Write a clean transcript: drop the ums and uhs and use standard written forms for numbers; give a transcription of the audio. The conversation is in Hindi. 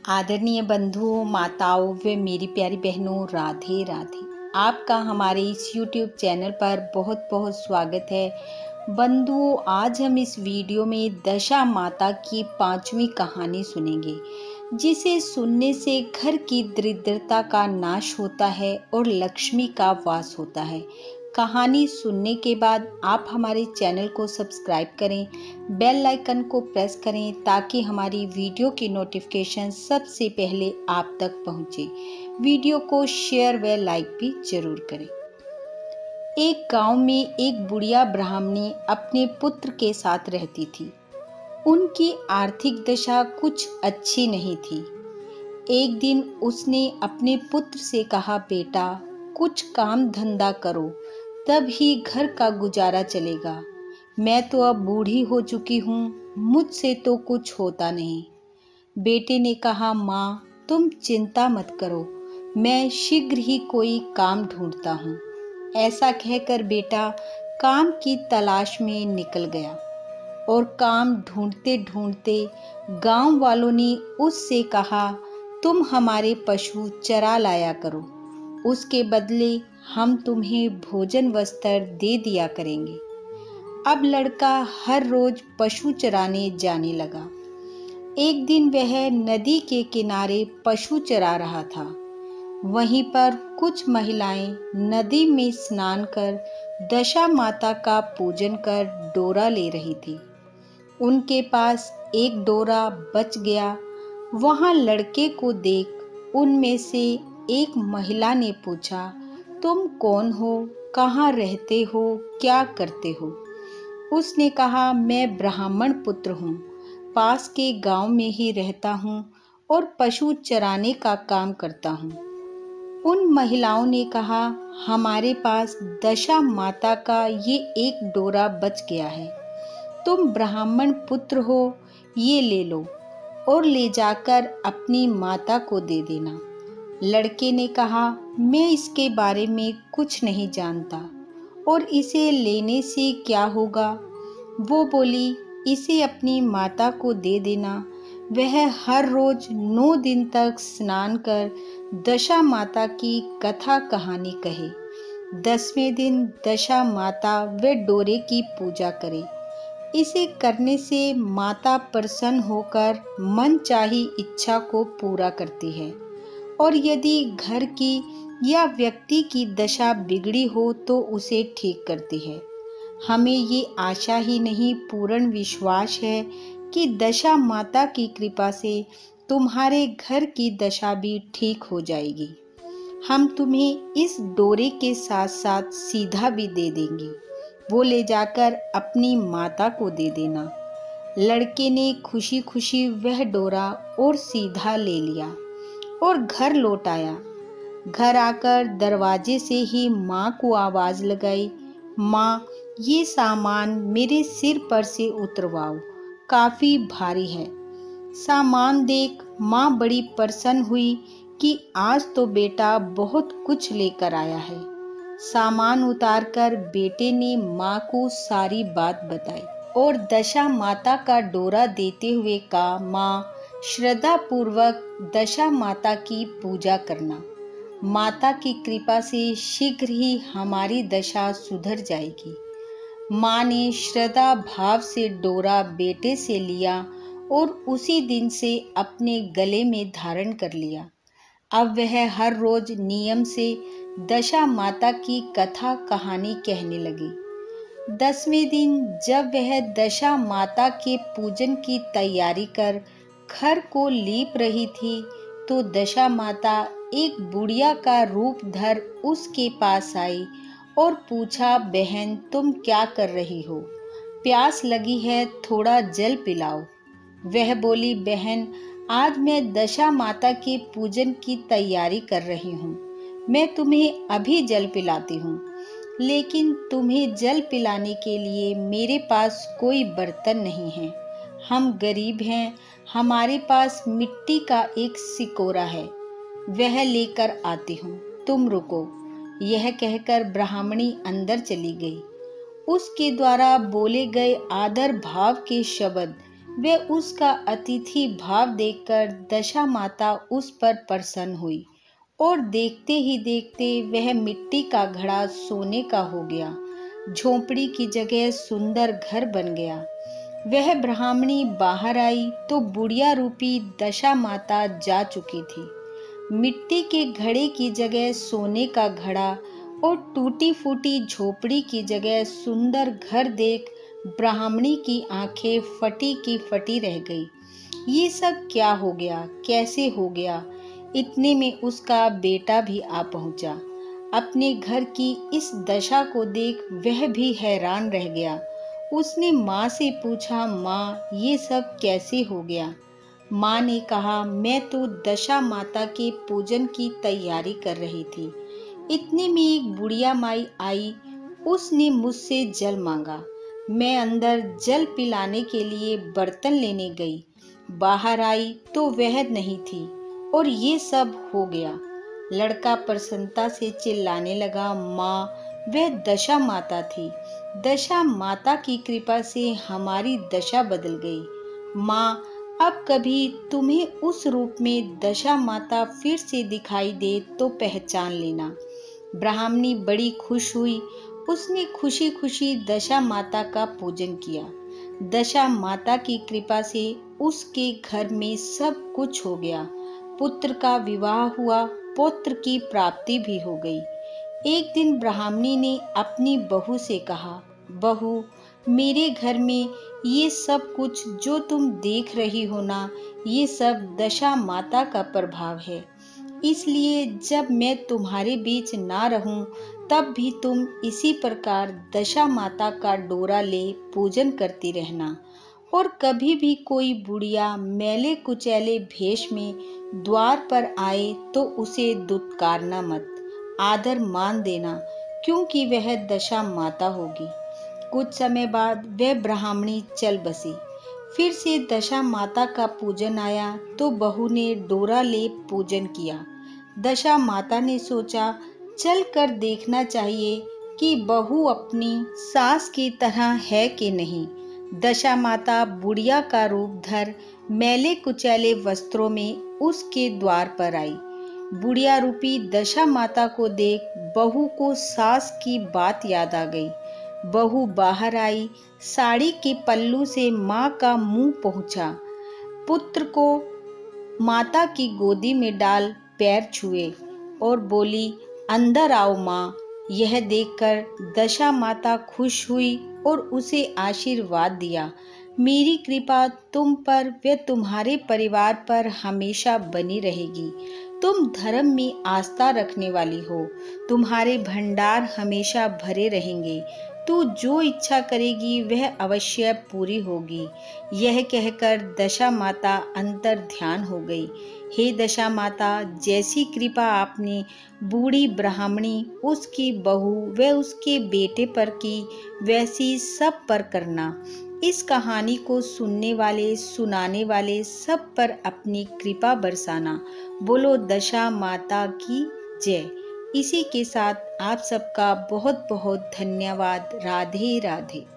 आदरणीय बंधुओं, माताओं व मेरी प्यारी बहनों, राधे राधे। आपका हमारे इस YouTube चैनल पर बहुत बहुत स्वागत है। बंधुओं, आज हम इस वीडियो में दशा माता की 5वीं कहानी सुनेंगे, जिसे सुनने से घर की दरिद्रता का नाश होता है और लक्ष्मी का वास होता है। कहानी सुनने के बाद आप हमारे चैनल को सब्सक्राइब करें, बेल आइकन को प्रेस करें ताकि हमारी वीडियो की नोटिफिकेशन सबसे पहले आप तक पहुंचे। वीडियो को शेयर व लाइक भी जरूर करें। एक गांव में एक बुढ़िया ब्राह्मणी अपने पुत्र के साथ रहती थी। उनकी आर्थिक दशा कुछ अच्छी नहीं थी। एक दिन उसने अपने पुत्र से कहा, बेटा, कुछ काम धंधा करो, तब ही घर का गुजारा चलेगा। मैं तो अब बूढ़ी हो चुकी हूँ, मुझसे तो कुछ होता नहीं। बेटे ने कहा, माँ, तुम चिंता मत करो, मैं शीघ्र ही कोई काम ढूंढता हूँ। ऐसा कहकर बेटा काम की तलाश में निकल गया और काम ढूंढते ढूंढते गांव वालों ने उससे कहा, तुम हमारे पशु चरा लाया करो, उसके बदले हम तुम्हें भोजन वस्त्र दे दिया करेंगे। अब लड़का हर रोज पशु चराने जाने लगा। एक दिन वह नदी के किनारे पशु चरा रहा था। वहीं पर कुछ महिलाएं नदी में स्नान कर दशा माता का पूजन कर डोरा ले रही थी। उनके पास एक डोरा बच गया। वहां लड़के को देख उनमें से एक महिला ने पूछा, तुम कौन हो, कहाँ रहते हो, क्या करते हो? उसने कहा, मैं ब्राह्मण पुत्र हूँ, पास के गांव में ही रहता हूँ और पशु चराने का काम करता हूँ। उन महिलाओं ने कहा, हमारे पास दशा माता का ये एक डोरा बच गया है, तुम ब्राह्मण पुत्र हो, ये ले लो और ले जाकर अपनी माता को दे देना। लड़के ने कहा, मैं इसके बारे में कुछ नहीं जानता और इसे लेने से क्या होगा? वो बोली, इसे अपनी माता को दे देना। वह हर रोज 9 दिन तक स्नान कर दशा माता की कथा कहानी कहे। 10वें दिन दशा माता व डोरे की पूजा करे। इसे करने से माता प्रसन्न होकर मन चाही इच्छा को पूरा करती है और यदि घर की या व्यक्ति की दशा बिगड़ी हो तो उसे ठीक करती है। हमें ये आशा ही नहीं, पूर्ण विश्वास है कि दशा माता की कृपा से तुम्हारे घर की दशा भी ठीक हो जाएगी। हम तुम्हें इस डोरे के साथ साथ सीधा भी दे देंगे, वो ले जाकर अपनी माता को दे देना। लड़के ने खुशी खुशी वह डोरा और सीधा ले लिया और घर लौट आया। घर आकर दरवाजे से ही माँ को आवाज लगाई, माँ, ये सामान मेरे सिर पर से उतरवाओ, काफी भारी है। सामान देख माँ बड़ी प्रसन्न हुई कि आज तो बेटा बहुत कुछ लेकर आया है। सामान उतारकर बेटे ने माँ को सारी बात बताई और दशा माता का डोरा देते हुए कहा, माँ, श्रद्धा पूर्वक दशा माता की पूजा करना। माता की कृपा से शीघ्र ही हमारी दशा सुधर जाएगी। माँ ने श्रद्धा भाव से डोरा बेटे से लिया और उसी दिन से अपने गले में धारण कर लिया। अब वह हर रोज नियम से दशा माता की कथा कहानी कहने लगी। 10वें दिन जब वह दशा माता के पूजन की तैयारी कर घर को लीप रही थी तो दशा माता एक बुढ़िया का रूप धर उसके पास आई और पूछा, बहन, तुम क्या कर रही हो? प्यास लगी है, थोड़ा जल पिलाओ। वह बोली, बहन, आज मैं दशा माता के पूजन की तैयारी कर रही हूँ। मैं तुम्हें अभी जल पिलाती हूँ, लेकिन तुम्हें जल पिलाने के लिए मेरे पास कोई बर्तन नहीं है। हम गरीब हैं, हमारे पास मिट्टी का एक सिकोरा है, वह लेकर आती हूँ, तुम रुको। यह कहकर ब्राह्मणी अंदर चली गई। उसके द्वारा बोले गए आदर भाव के शब्द वह उसका अतिथि भाव देखकर दशा माता उस पर प्रसन्न हुई और देखते ही देखते वह मिट्टी का घड़ा सोने का हो गया। झोंपड़ी की जगह सुंदर घर बन गया। वह ब्राह्मणी बाहर आई तो बुढ़िया रूपी दशा माता जा चुकी थी। मिट्टी के घड़े की जगह सोने का घड़ा और टूटी फूटी झोपड़ी की जगह सुंदर घर देख ब्राह्मणी की आंखें फटी की फटी रह गई। ये सब क्या हो गया, कैसे हो गया? इतने में उसका बेटा भी आ पहुंचा। अपने घर की इस दशा को देख वह भी हैरान रह गया। उसने माँ से पूछा, माँ ये सब कैसे हो गया? माँ ने कहा, मैं तो दशा माता के पूजन की तैयारी कर रही थी। इतने में एक बुढ़िया माई आई। उसने मुझसे जल मांगा। मैं अंदर जल पिलाने के लिए बर्तन लेने गई। बाहर आई तो वह नहीं थी और ये सब हो गया। लड़का प्रसन्नता से चिल्लाने लगा, माँ वह दशा माता थी। दशा माता की कृपा से हमारी दशा बदल गई। माँ अब कभी तुम्हें उस रूप में दशा माता फिर से दिखाई दे तो पहचान लेना। ब्राह्मणी बड़ी खुश हुई। उसने खुशी खुशी दशा माता का पूजन किया। दशा माता की कृपा से उसके घर में सब कुछ हो गया। पुत्र का विवाह हुआ, पुत्र की प्राप्ति भी हो गई। एक दिन ब्राह्मणी ने अपनी बहू से कहा, बहू मेरे घर में ये सब कुछ जो तुम देख रही हो ना, ये सब दशा माता का प्रभाव है। इसलिए जब मैं तुम्हारे बीच ना रहूं तब भी तुम इसी प्रकार दशा माता का डोरा ले पूजन करती रहना। और कभी भी कोई बुढ़िया मैले कुचैले भेष में द्वार पर आए तो उसे दुत्कारना मत, आदर मान देना, क्योंकि वह दशा माता होगी। कुछ समय बाद वह ब्राह्मणी चल बसी। फिर से दशा माता का पूजन आया तो बहू ने डोरा ले पूजन किया। दशा माता ने सोचा, चल कर देखना चाहिए कि बहू अपनी सास की तरह है कि नहीं। दशा माता बुढ़िया का रूप धर मैले कुचैले वस्त्रों में उसके द्वार पर आई। बुढ़िया रूपी दशा माता को देख बहू को सास की बात याद आ गई। बहू बाहर आई। साड़ी के पल्लू से माँ का मुंह पहुंचा। पुत्र को माता की गोदी में डाल पैर छुए और बोली, अंदर आओ माँ। यह देखकर दशा माता खुश हुई और उसे आशीर्वाद दिया, मेरी कृपा तुम पर व तुम्हारे परिवार पर हमेशा बनी रहेगी। तुम धर्म में आस्था रखने वाली हो। तुम्हारे भंडार हमेशा भरे रहेंगे। तू जो इच्छा करेगी वह अवश्य पूरी होगी। यह कहकर दशा माता अंतर ध्यान हो गई। हे दशा माता, जैसी कृपा आपने बूढ़ी ब्राह्मणी, उसकी बहू व उसके बेटे पर की, वैसी सब पर करना। इस कहानी को सुनने वाले, सुनाने वाले सब पर अपनी कृपा बरसाना। बोलो दशा माता की जय। इसी के साथ आप सबका बहुत बहुत धन्यवाद। राधे राधे।